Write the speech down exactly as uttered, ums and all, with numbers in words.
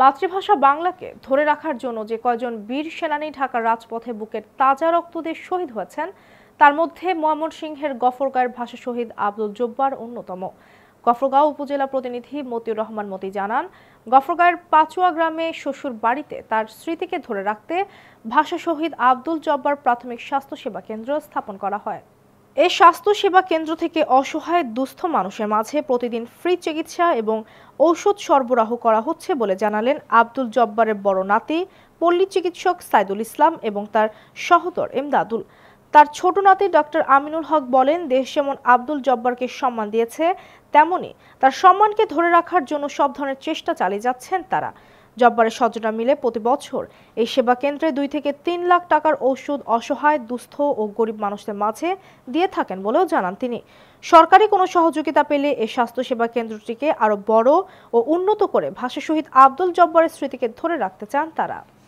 মাতৃভাষা বাংলাকে ধরে রাখার জন্য যে কয়জন বীর সেনানী ঢাকার রাজপথে বুকের তাজা রক্ত দিয়ে শহীদ হয়েছেন তার মধ্যে ময়মনসিংহের গফরগাঁওয়ের ভাষা শহীদ আব্দুল জব্বার অন্যতম। গফরগাঁও উপজেলা প্রতিনিধি মতিউর রহমান মতি জানান, গফরগাঁওয়ের পাচুয়া গ্রামে শ্বশুর বাড়িতে তার স্মৃতিকে ধরে রাখতে ভাষা শহীদ আব্দুল জব্বার প্রাথমিক স্বাস্থ্য সেবা কেন্দ্র স্থাপন করা হয়। এই স্বাস্থ্য সেবা কেন্দ্র থেকে অসহায় দুস্থ মানুষের মাঝে প্রতিদিন ফ্রি চিকিৎসা এবং ঔষধ সরবরাহ করা হচ্ছে বলে জানালেন আব্দুল জব্বারের বড় নাতি পল্লী চিকিৎসক সাইদুল ইসলাম এবং তার সহোদর এমদাদুল। তার ছোট নাতি ডক্টর আমিনুল হক বলেন, দেশ যেমন আব্দুল জব্বারকে সম্মান দিয়েছে তেমনি তার সম্মানকে ধরে রাখার জন্য সব ধরনের চেষ্টা চালিয়ে যাচ্ছেন তারা। জব্বারের স্বজনরা মিলে প্রতি বছর এই সেবা কেন্দ্রে দুই থেকে তিন লাখ টাকার ঔষধ অসহায় দুস্থ ও গরিব মানুষদের মাঝে দিয়ে থাকেন বলেও জানান তিনি। সরকারি কোনো সহযোগিতা পেলে এই স্বাস্থ্যসেবা কেন্দ্রটিকে আরো বড় ও উন্নত করে ভাষা শহীদ আব্দুল জব্বারের স্মৃতিকে ধরে রাখতে চান তারা।